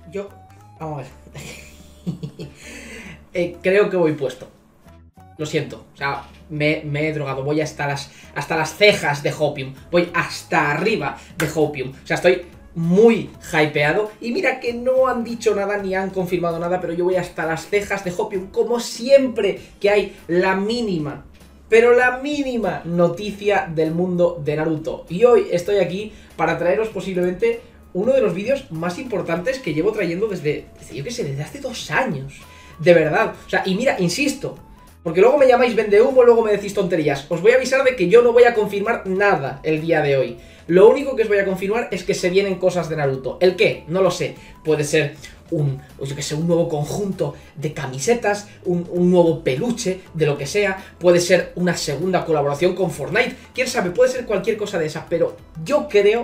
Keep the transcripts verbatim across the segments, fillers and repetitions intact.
yo... Vamos a ver. eh, creo que voy puesto. Lo siento, o sea, me, me he drogado. Voy hasta las, hasta las cejas de Hopium. Voy hasta arriba de Hopium. O sea, estoy muy hypeado. Y mira que no han dicho nada ni han confirmado nada, pero yo voy hasta las cejas de Hopium. Como siempre que hay la mínima, pero la mínima noticia del mundo de Naruto. Y hoy estoy aquí para traeros posiblemente uno de los vídeos más importantes que llevo trayendo desde, desde yo qué sé, desde hace dos años. De verdad. O sea, y mira, insisto, porque luego me llamáis vendehumo, luego me decís tonterías. Os voy a avisar de que yo no voy a confirmar nada el día de hoy. Lo único que os voy a confirmar es que se vienen cosas de Naruto. ¿El qué? No lo sé. Puede ser un, yo que sé, un nuevo conjunto de camisetas, un, un nuevo peluche, de lo que sea. Puede ser una segunda colaboración con Fortnite. Quién sabe, puede ser cualquier cosa de esa. Pero yo creo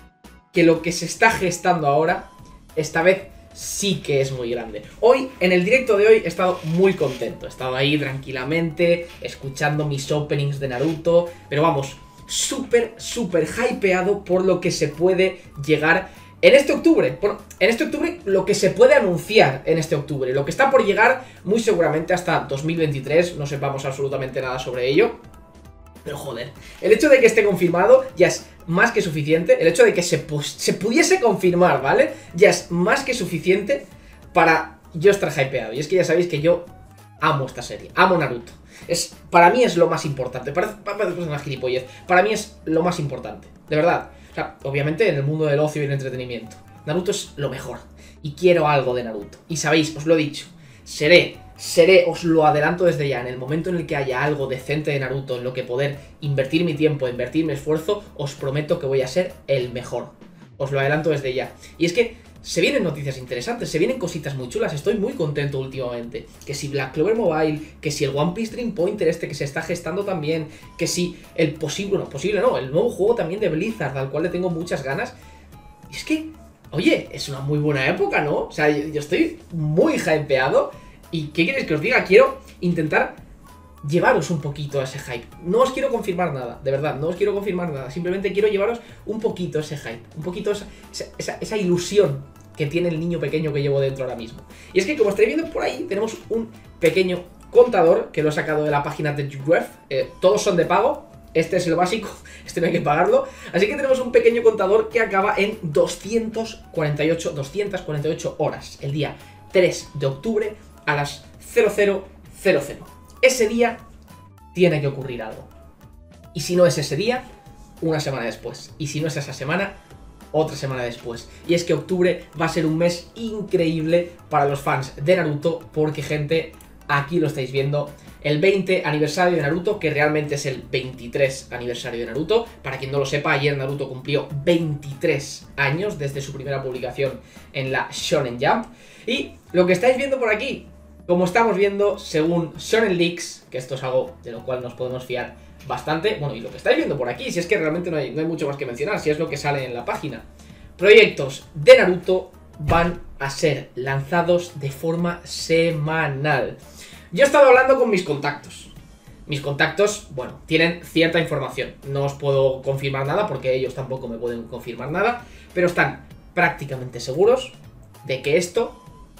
que lo que se está gestando ahora, esta vez sí que es muy grande. Hoy, en el directo de hoy, he estado muy contento. He estado ahí tranquilamente, escuchando mis openings de Naruto. Pero vamos, súper, súper hypeado por lo que se puede llegar en este octubre. Bueno, en este octubre, lo que se puede anunciar en este octubre. Lo que está por llegar muy seguramente hasta dos mil veintitrés. No sepamos absolutamente nada sobre ello. Pero joder, el hecho de que esté confirmado ya es más que suficiente. El hecho de que se, se pudiese confirmar, ¿vale? Ya es más que suficiente para yo estar hypeado. Y es que ya sabéis que yo amo esta serie, amo Naruto. Es, para mí es lo más importante. Para, para, después de una gilipollez, para mí es lo más importante, de verdad. O sea, obviamente en el mundo del ocio y el entretenimiento, Naruto es lo mejor. Y quiero algo de Naruto. Y sabéis, os lo he dicho, seré... Seré, os lo adelanto desde ya, en el momento en el que haya algo decente de Naruto en lo que poder invertir mi tiempo, invertir mi esfuerzo, os prometo que voy a ser el mejor. Os lo adelanto desde ya. Y es que se vienen noticias interesantes, se vienen cositas muy chulas, estoy muy contento últimamente. Que si Black Clover Mobile, que si el One Piece Dream Pointer este que se está gestando también, que si el posible, no, posible no, el nuevo juego también de Blizzard, al cual le tengo muchas ganas. Y es que, oye, es una muy buena época, ¿no? O sea, yo, yo estoy muy hypeado. ¿Y qué queréis que os diga? Quiero intentar llevaros un poquito a ese hype. No os quiero confirmar nada, de verdad, no os quiero confirmar nada. Simplemente quiero llevaros un poquito ese hype, un poquito esa, esa, esa ilusión que tiene el niño pequeño que llevo dentro ahora mismo. Y es que, como estáis viendo por ahí, tenemos un pequeño contador que lo he sacado de la página de Jugref. Eh, todos son de pago. Este es el básico, este no hay que pagarlo. Así que tenemos un pequeño contador que acaba en doscientas cuarenta y ocho horas. El día tres de octubre a las cero cero cero cero. Ese día tiene que ocurrir algo. Y si no es ese día, una semana después. Y si no es esa semana, otra semana después. Y es que octubre va a ser un mes increíble para los fans de Naruto, porque, gente, aquí lo estáis viendo, el veinte aniversario de Naruto, que realmente es el veintitrés aniversario de Naruto. Para quien no lo sepa, ayer Naruto cumplió veintitrés años desde su primera publicación en la Shonen Jump. Y lo que estáis viendo por aquí, como estamos viendo, según Shonen Leaks, que esto es algo de lo cual nos podemos fiar bastante, bueno, y lo que estáis viendo por aquí, si es que realmente no hay, no hay mucho más que mencionar, si es lo que sale en la página, proyectos de Naruto van a ser lanzados de forma semanal. Yo he estado hablando con mis contactos. Mis contactos, bueno, tienen cierta información. No os puedo confirmar nada porque ellos tampoco me pueden confirmar nada, pero están prácticamente seguros de que esto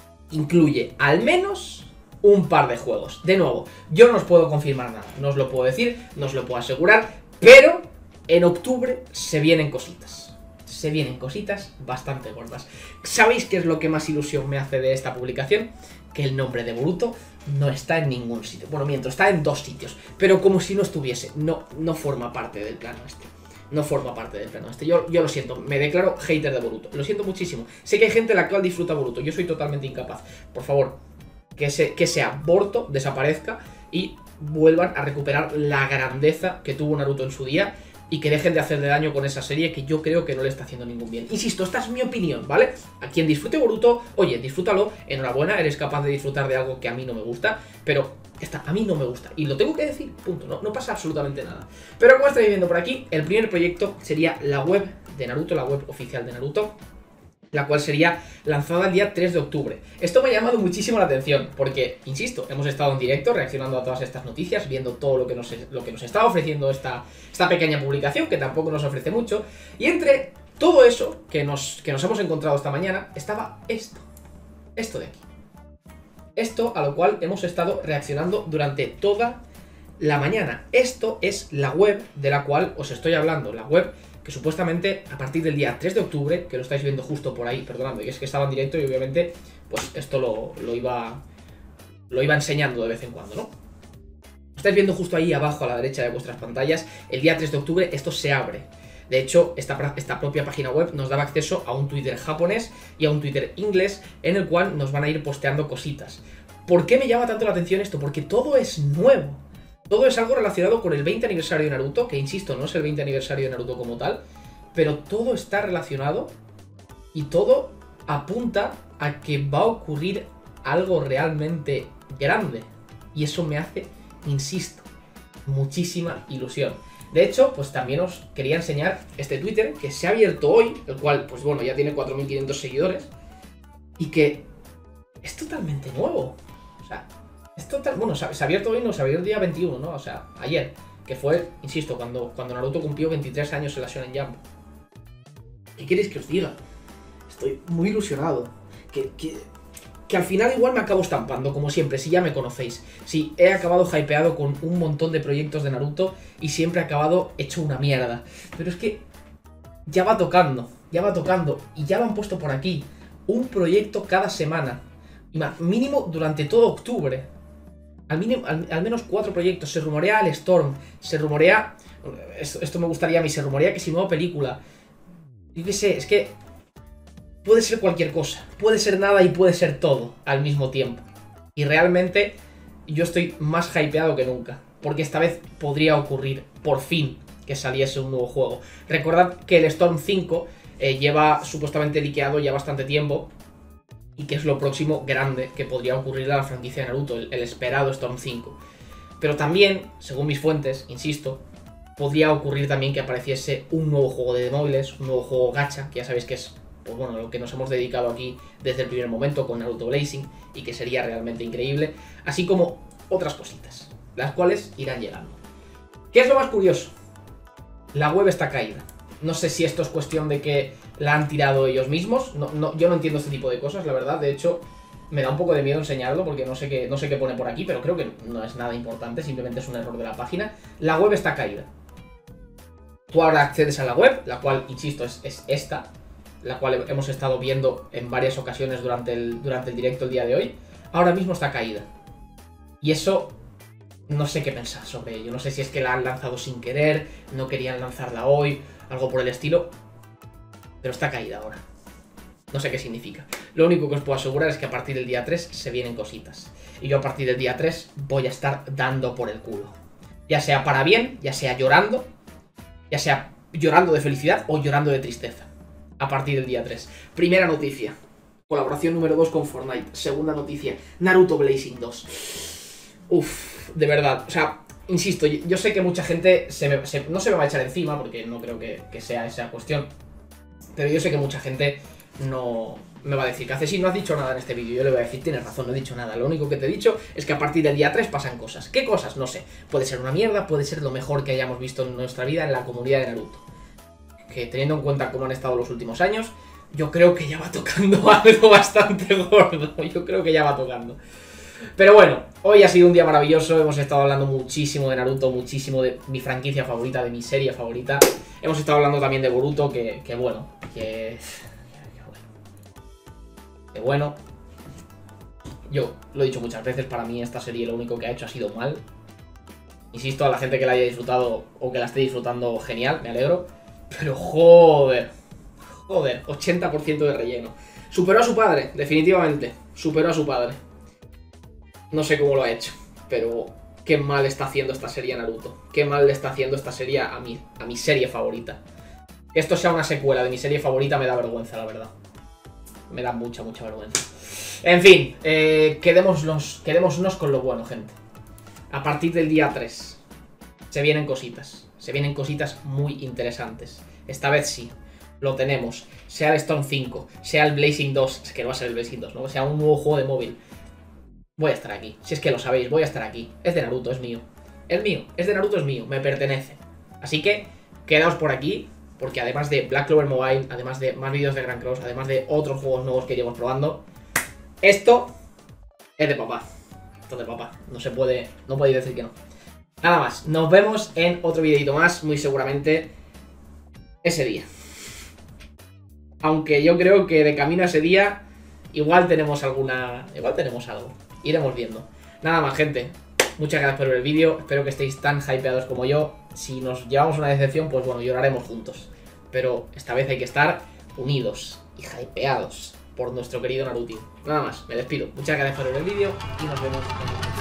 incluye al menos un par de juegos. De nuevo, yo no os puedo confirmar nada, no os lo puedo decir, no os lo puedo asegurar, pero en octubre se vienen cositas. Se vienen cositas bastante gordas. ¿Sabéis qué es lo que más ilusión me hace de esta publicación? Que el nombre de Boruto no está en ningún sitio. Bueno, miento, está en dos sitios, pero como si no estuviese. No, no forma parte del plano este. No forma parte del plano este. Yo, yo lo siento, me declaro hater de Boruto. Lo siento muchísimo. Sé que hay gente la cual disfruta Boruto. Yo soy totalmente incapaz. Por favor, que ese, que ese aborto desaparezca y vuelvan a recuperar la grandeza que tuvo Naruto en su día. Y que dejen de hacerle daño con esa serie, que yo creo que no le está haciendo ningún bien. Insisto, esta es mi opinión, ¿vale? A quien disfrute Boruto, oye, disfrútalo, enhorabuena, eres capaz de disfrutar de algo que a mí no me gusta, pero está, a mí no me gusta, y lo tengo que decir, punto, no, no pasa absolutamente nada. Pero como estáis viendo por aquí, el primer proyecto sería la web de Naruto, la web oficial de Naruto, la cual sería lanzada el día tres de octubre. Esto me ha llamado muchísimo la atención, porque, insisto, hemos estado en directo reaccionando a todas estas noticias, viendo todo lo que nos, lo que nos está ofreciendo esta, esta pequeña publicación, que tampoco nos ofrece mucho, y entre todo eso que nos, que nos hemos encontrado esta mañana, estaba esto. Esto de aquí. Esto a lo cual hemos estado reaccionando durante toda la mañana. Esto es la web de la cual os estoy hablando. La web que supuestamente a partir del día tres de octubre, que lo estáis viendo justo por ahí, perdonadme, que es que estaba en directo y obviamente pues esto lo, lo iba lo iba enseñando de vez en cuando, ¿no? Estáis viendo justo ahí abajo a la derecha de vuestras pantallas, el día tres de octubre esto se abre. De hecho, esta, esta propia página web nos daba acceso a un Twitter japonés y a un Twitter inglés en el cual nos van a ir posteando cositas. ¿Por qué me llama tanto la atención esto? Porque todo es nuevo. Todo es algo relacionado con el veinte aniversario de Naruto, que insisto, no es el veinte aniversario de Naruto como tal, pero todo está relacionado y todo apunta a que va a ocurrir algo realmente grande. Y eso me hace, insisto, muchísima ilusión. De hecho, pues también os quería enseñar este Twitter que se ha abierto hoy, el cual, pues bueno, ya tiene cuatro mil quinientos seguidores y que es totalmente nuevo. O sea, es total... Bueno, se ha abierto hoy, no, se abrió el día veintiuno, ¿no? O sea, ayer, que fue, insisto, cuando, cuando Naruto cumplió veintitrés años en la Shonen Jump. ¿Qué queréis que os diga? Estoy muy ilusionado. Que, que, que al final igual me acabo estampando, como siempre, si ya me conocéis. Si he acabado hypeado con un montón de proyectos de Naruto y siempre he acabado hecho una mierda. Pero es que ya va tocando, ya va tocando. Y ya lo han puesto por aquí. Un proyecto cada semana. Mínimo durante todo octubre. Al, mínimo, al, al menos cuatro proyectos. Se rumorea al Storm. Se rumorea... Esto, esto me gustaría a mí. Se rumorea que si nueva película. Yo qué sé, es que... Puede ser cualquier cosa. Puede ser nada y puede ser todo al mismo tiempo. Y realmente yo estoy más hypeado que nunca. Porque esta vez podría ocurrir, por fin, que saliese un nuevo juego. Recordad que el Storm cinco eh, lleva supuestamente liqueado ya bastante tiempo. Y que es lo próximo grande que podría ocurrir a la franquicia de Naruto, el, el esperado Storm cinco. Pero también, según mis fuentes, insisto, podría ocurrir también que apareciese un nuevo juego de móviles, un nuevo juego gacha, que ya sabéis que es, pues bueno, lo que nos hemos dedicado aquí desde el primer momento con Naruto Blazing, y que sería realmente increíble, así como otras cositas, las cuales irán llegando. ¿Qué es lo más curioso? La web está caída. No sé si esto es cuestión de que la han tirado ellos mismos. No, no, yo no entiendo este tipo de cosas, la verdad. De hecho, me da un poco de miedo enseñarlo porque no sé qué, no sé qué pone por aquí, pero creo que no es nada importante, simplemente es un error de la página. La web está caída. Tú ahora accedes a la web, la cual, insisto, es, es esta, la cual hemos estado viendo en varias ocasiones durante el, durante el directo el día de hoy. Ahora mismo está caída. Y eso... no sé qué pensar sobre ello. No sé si es que la han lanzado sin querer, no querían lanzarla hoy, algo por el estilo. Pero está caída ahora. No sé qué significa. Lo único que os puedo asegurar es que a partir del día tres se vienen cositas. Y yo a partir del día tres voy a estar dando por el culo. Ya sea para bien, ya sea llorando, ya sea llorando de felicidad o llorando de tristeza. A partir del día tres. Primera noticia. Colaboración número dos con Fortnite. Segunda noticia. Naruto Blazing dos. Uff, de verdad. O sea, insisto, yo sé que mucha gente se me, se, no se me va a echar encima, porque no creo que, que sea esa cuestión. Pero yo sé que mucha gente no me va a decir que hace sí, no has dicho nada en este vídeo. Yo le voy a decir, tienes razón, no he dicho nada. Lo único que te he dicho es que a partir del día tres pasan cosas. ¿Qué cosas? No sé. Puede ser una mierda, puede ser lo mejor que hayamos visto en nuestra vida en la comunidad de Naruto. Que teniendo en cuenta cómo han estado los últimos años, yo creo que ya va tocando algo bastante gordo. Yo creo que ya va tocando. Pero bueno, hoy ha sido un día maravilloso. Hemos estado hablando muchísimo de Naruto, muchísimo de mi franquicia favorita, de mi serie favorita. Hemos estado hablando también de Boruto, que, que bueno, que... Que bueno. Yo lo he dicho muchas veces, para mí esta serie lo único que ha hecho ha sido mal. Insisto, a la gente que la haya disfrutado o que la esté disfrutando, genial, me alegro. Pero joder, joder, ochenta por ciento de relleno. Superó a su padre, definitivamente. Superó a su padre. No sé cómo lo ha hecho, pero qué mal está haciendo esta serie a Naruto. Qué mal le está haciendo esta serie a mi, a mi serie favorita. Que esto sea una secuela de mi serie favorita me da vergüenza, la verdad. Me da mucha, mucha vergüenza. En fin, eh, quedémonos, quedémonos con lo bueno, gente. A partir del día tres se vienen cositas. Se vienen cositas muy interesantes. Esta vez sí, lo tenemos. Sea el Storm cinco, sea el Blazing dos, es que no va a ser el Blazing dos, ¿no? Sea un nuevo juego de móvil. Voy a estar aquí, si es que lo sabéis, voy a estar aquí. Es de Naruto, es mío. Es mío, es de Naruto, es mío, me pertenece. Así que, quedaos por aquí, porque además de Black Clover Mobile, además de más vídeos de Grand Cross, además de otros juegos nuevos que iremos probando, Esto es de papá. Esto es de papá. No se puede, no podéis decir que no. Nada más. Nos vemos en otro videito más, muy seguramente ese día. Aunque yo creo que de camino a ese día igual tenemos alguna... Igual tenemos algo. Iremos viendo. Nada más, gente. Muchas gracias por ver el vídeo. Espero que estéis tan hypeados como yo. Si nos llevamos una decepción, pues bueno, lloraremos juntos. Pero esta vez hay que estar unidos y hypeados por nuestro querido Naruto. Nada más, me despido. Muchas gracias por ver el vídeo y nos vemos en el próximo.